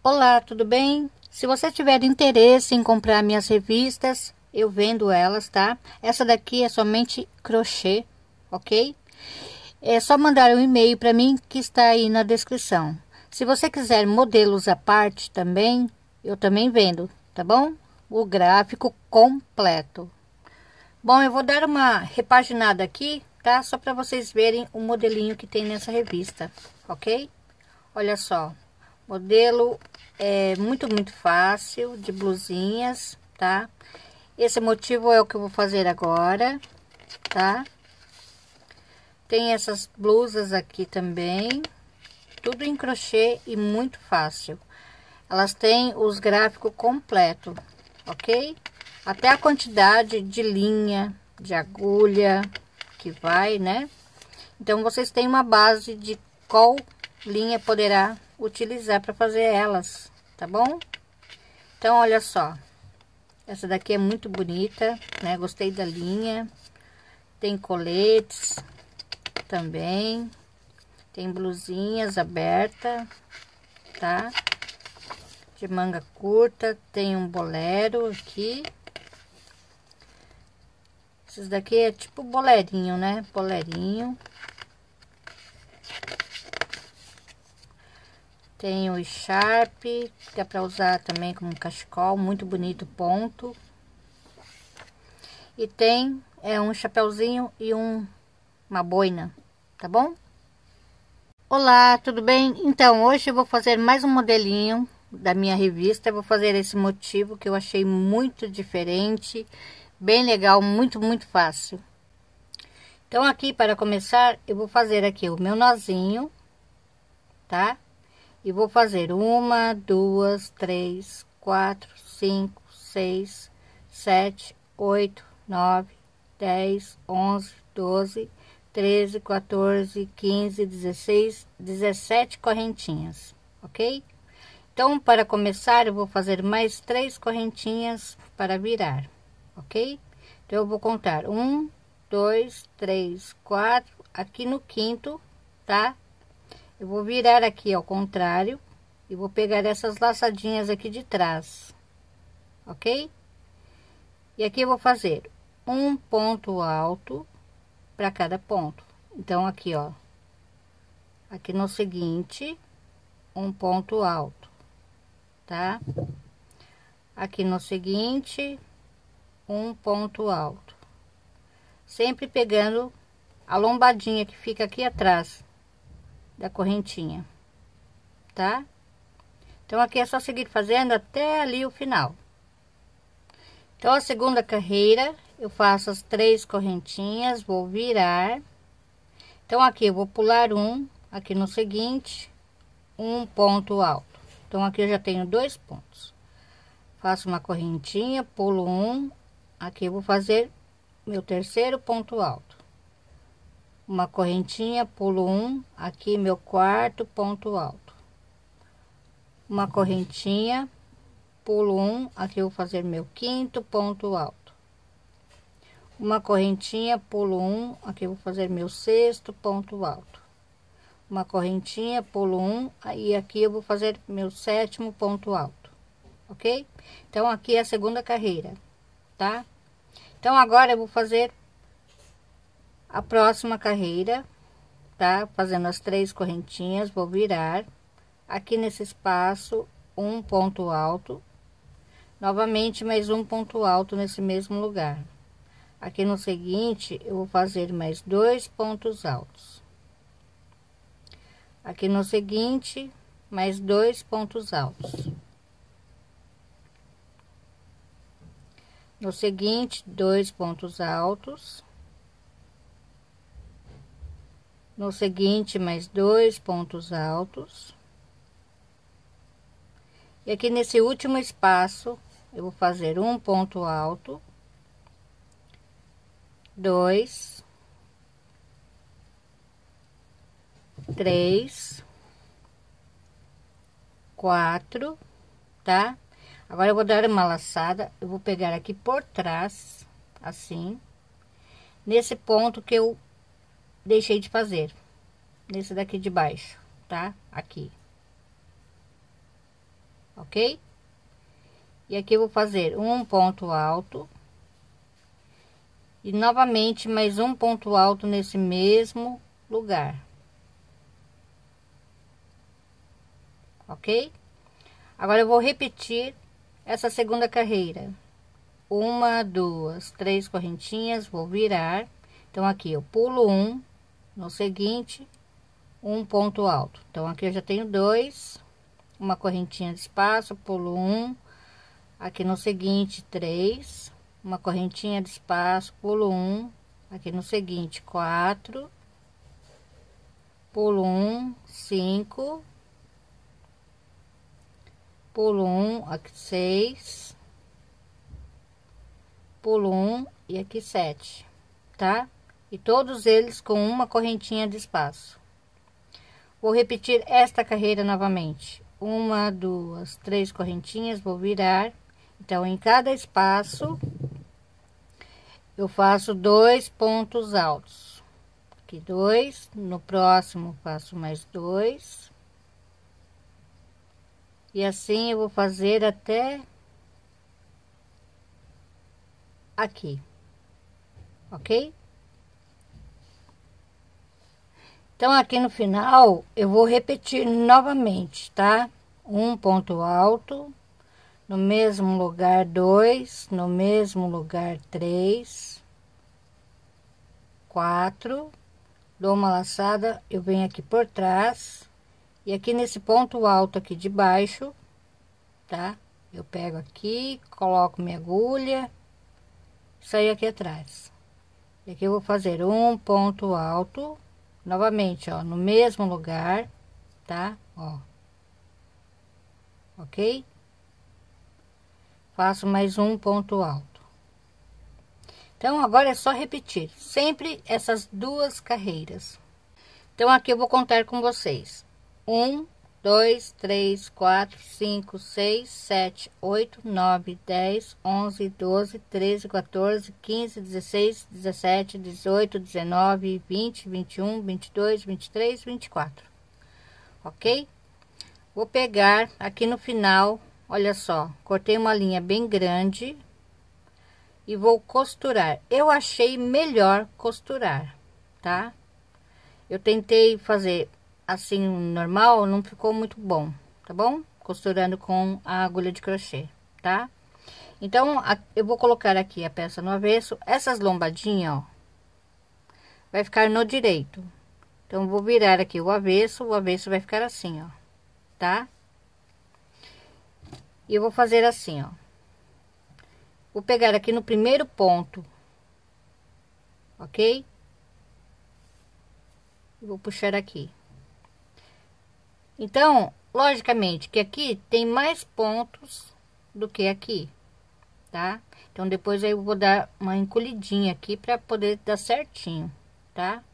Olá, tudo bem? Se você tiver interesse em comprar minhas revistas, eu vendo elas, tá? Essa daqui é somente crochê, ok? É só mandar um e-mail para mim que está aí na descrição. Se você quiser modelos à parte também, eu também vendo, tá bom? O gráfico completo. Bom, eu vou dar uma repaginada aqui, tá? Só para vocês verem o modelinho que tem nessa revista, ok? Olha só. Modelo é muito fácil, de blusinhas, tá? Esse motivo é o que eu vou fazer agora, tá? Tem essas blusas aqui também, tudo em crochê e muito fácil. Elas têm os gráficos completo, ok? Até a quantidade de linha, de agulha que vai, né? Então, vocês têm uma base de qual linha poderá utilizar para fazer elas, tá bom? Então, olha só. Essa daqui é muito bonita, né? Gostei da linha. Tem coletes também. Tem blusinhas abertas, tá? De manga curta. Tem um bolero aqui. Esses daqui é tipo bolerinho, né? Bolerinho. Tem o Sharp, que é para usar também como cachecol, muito bonito, ponto. E tem um chapeuzinho e uma boina, tá bom? Olá, tudo bem? Então, hoje eu vou fazer mais um modelinho da minha revista. Eu vou fazer esse motivo que eu achei muito diferente, bem legal, muito fácil. Então, aqui para começar, eu vou fazer aqui o meu nozinho, tá? E vou fazer 1, 2, 3, 4, 5, 6, 7, 8, 9, 10, 11, 12, 13, 14, 15, 16, 17 correntinhas, ok? Então, para começar, eu vou fazer mais 3 correntinhas para virar, ok? Então, eu vou contar 1, 2, 3, 4, aqui no quinto, tá? Eu vou virar aqui ao contrário e vou pegar essas laçadinhas aqui de trás, ok? E aqui eu vou fazer um ponto alto para cada ponto. Então, aqui, ó, aqui no seguinte, um ponto alto, tá? Aqui no seguinte, um ponto alto. Sempre pegando a lombadinha que fica aqui atrás da correntinha, tá? Então, aqui é só seguir fazendo até ali o final. Então, a segunda carreira, eu faço as 3 correntinhas, vou virar. Então, aqui eu vou pular aqui no seguinte, um ponto alto. Então, aqui eu já tenho 2 pontos. Faço uma correntinha, pulo aqui eu vou fazer meu terceiro ponto alto. Uma correntinha, pulo aqui meu quarto ponto alto. Uma correntinha, pulo aqui eu vou fazer meu quinto ponto alto. Uma correntinha, pulo aqui eu vou fazer meu sexto ponto alto. Uma correntinha, pulo aí aqui eu vou fazer meu sétimo ponto alto, ok? Então, aqui é a segunda carreira, tá? Então, agora eu vou fazer a próxima carreira, tá? Fazendo as 3 correntinhas, vou virar aqui nesse espaço um ponto alto, novamente mais um ponto alto nesse mesmo lugar. Aqui no seguinte, eu vou fazer mais 2 pontos altos. Aqui no seguinte, mais 2 pontos altos. No seguinte, 2 pontos altos. No seguinte, mais 2 pontos altos. E aqui nesse último espaço, eu vou fazer um ponto alto, 2, 3, 4, tá? Agora eu vou dar uma laçada, eu vou pegar aqui por trás, assim, nesse ponto que eu deixei de fazer, nesse daqui de baixo, tá? Aqui. ok? E aqui eu vou fazer um ponto alto e novamente mais um ponto alto nesse mesmo lugar, ok? Agora eu vou repetir essa segunda carreira, uma, duas, três correntinhas, vou virar. Então aqui eu pulo um, no seguinte um ponto alto. Então aqui eu já tenho dois, uma correntinha de espaço, pulo um, aqui no seguinte três, uma correntinha de espaço, pulo um, aqui no seguinte quatro, pulo um, cinco, pulo um, aqui seis, pulo um e aqui sete, tá? E todos eles com uma correntinha de espaço. Vou repetir esta carreira novamente, uma, duas, três correntinhas, vou virar. Então em cada espaço eu faço dois pontos altos, aqui dois, no próximo faço mais dois, e assim eu vou fazer até aqui, ok? Então aqui no final eu vou repetir novamente, tá? Um ponto alto, no mesmo lugar dois, no mesmo lugar três, quatro, dou uma laçada, eu venho aqui por trás e aqui nesse ponto alto aqui de baixo, tá? Eu pego aqui, coloco minha agulha, saio aqui atrás. E aqui eu vou fazer um ponto alto, novamente, ó, no mesmo lugar, tá? Ó, ok? Faço mais um ponto alto. Então agora é só repetir sempre essas duas carreiras. Então aqui eu vou contar com vocês: 1, 2, 3, 4, 5, 6, 7, 8, 9, 10, 11, 12, 13, 14, 15, 16, 17, 18, 19, 20, 21, 22, 23, 24, ok? Vou pegar aqui no final, olha só, cortei uma linha bem grande e vou costurar. Eu achei melhor costurar, tá? Eu tentei fazer assim normal, não ficou muito bom, tá bom? Costurando com a agulha de crochê, tá? Então eu vou colocar aqui a peça no avesso, essas lombadinhas, ó, vai ficar no direito. Então vou virar aqui o avesso vai ficar assim, ó, tá? E eu vou fazer assim, ó. Vou pegar aqui no primeiro ponto, ok? Vou puxar aqui. Então, logicamente que aqui tem mais pontos do que aqui, tá? Então depois eu vou dar uma encolhidinha aqui para poder dar certinho, tá?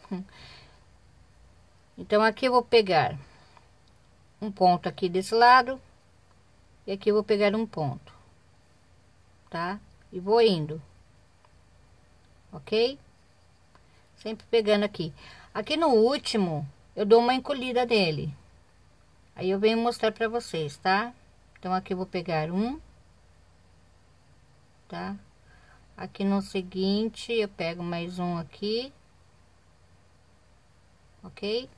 Então aqui eu vou pegar um ponto aqui desse lado e aqui eu vou pegar um ponto, tá? E vou indo, ok? Sempre pegando aqui. Aqui no último eu dou uma encolhida nele. Aí eu venho mostrar para vocês, tá? Então aqui eu vou pegar um, tá? Aqui no seguinte eu pego mais um aqui, ok?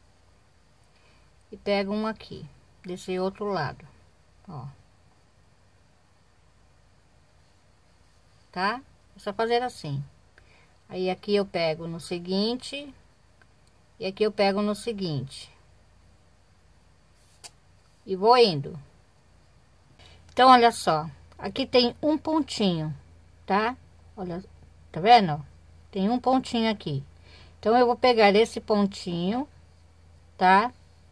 E pego um aqui desse outro lado, ó, tá? É só fazer assim. Aí aqui eu pego no seguinte e aqui eu pego no seguinte e vou indo. Então olha só, aqui tem um pontinho, tá? Olha, tá vendo? Tem um pontinho aqui. Então eu vou pegar esse pontinho, tá?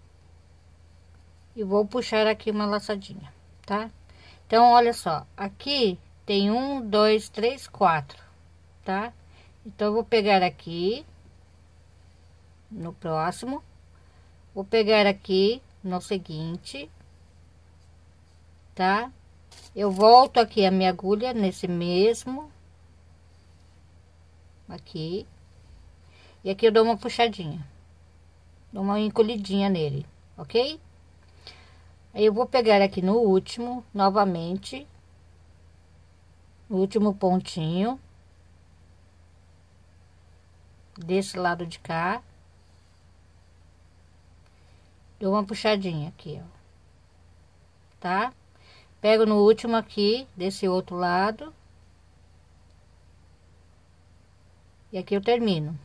E vou puxar aqui uma laçadinha, tá? Então olha só, aqui tem um, dois, três, quatro, tá? Então eu vou pegar aqui no próximo, vou pegar aqui no seguinte, tá? Eu volto aqui a minha agulha nesse mesmo aqui, e aqui eu dou uma puxadinha, dou uma encolhidinha nele, ok? Aí eu vou pegar aqui no último, novamente, no último pontinho, desse lado de cá, dou uma puxadinha aqui, ó, tá? Pego no último aqui, desse outro lado, e aqui eu termino,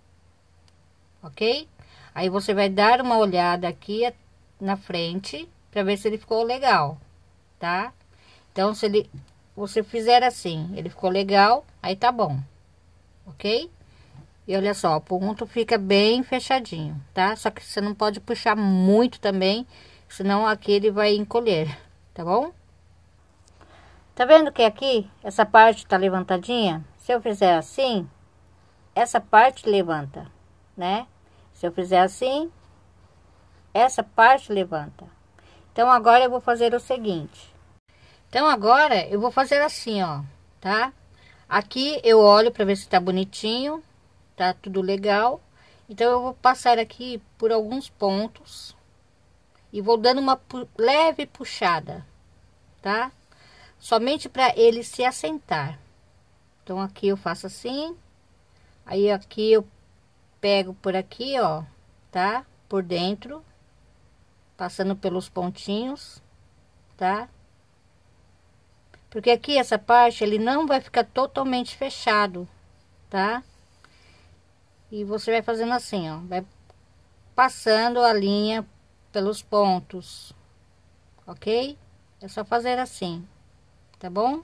ok? Aí você vai dar uma olhada aqui na frente, para ver se ele ficou legal, tá? Então, se você fizer assim, ele ficou legal, aí tá bom, ok? E olha só, o ponto fica bem fechadinho, tá? Só que você não pode puxar muito também, senão aqui ele vai encolher, tá bom? Tá vendo que aqui, essa parte tá levantadinha? Se eu fizer assim, essa parte levanta, né? Se eu fizer assim, essa parte levanta. Então, agora eu vou fazer o seguinte. Então, agora eu vou fazer assim, ó, tá? Aqui eu olho para ver se tá bonitinho, tá tudo legal. Então, eu vou passar aqui por alguns pontos e vou dando uma leve puxada, tá? Somente para ele se assentar. Então, aqui eu faço assim. Aí, aqui eu pego por aqui, ó, tá? Por dentro. Passando pelos pontinhos, tá? Porque aqui essa parte ele não vai ficar totalmente fechado, tá? E você vai fazendo assim, ó, vai passando a linha pelos pontos, ok? É só fazer assim, tá bom?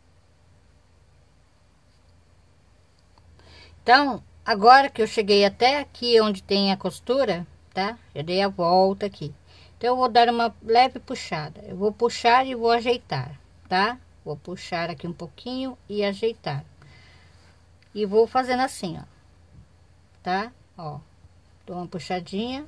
Então, agora que eu cheguei até aqui onde tem a costura, tá? Eu dei a volta aqui. Então, eu vou dar uma leve puxada. Eu vou puxar e vou ajeitar, tá? Vou puxar aqui um pouquinho e ajeitar. E vou fazendo assim, ó. Tá? Ó. Dou uma puxadinha.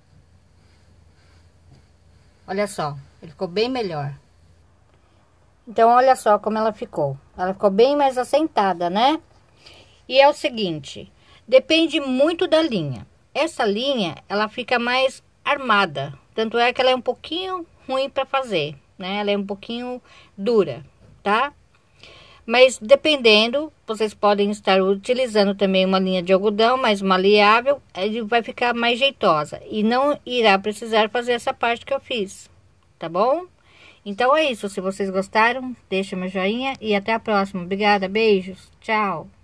Olha só, ele ficou bem melhor. Então, olha só como ela ficou. Ela ficou bem mais assentada, né? E é o seguinte, depende muito da linha. Essa linha, ela fica mais armada. Tanto é que ela é um pouquinho ruim para fazer, né? Ela é um pouquinho dura, tá? Mas dependendo, vocês podem estar utilizando também uma linha de algodão mais maleável, ele vai ficar mais jeitosa e não irá precisar fazer essa parte que eu fiz, tá bom? Então é isso, se vocês gostaram, deixa meu joinha e até a próxima. Obrigada, beijos, tchau!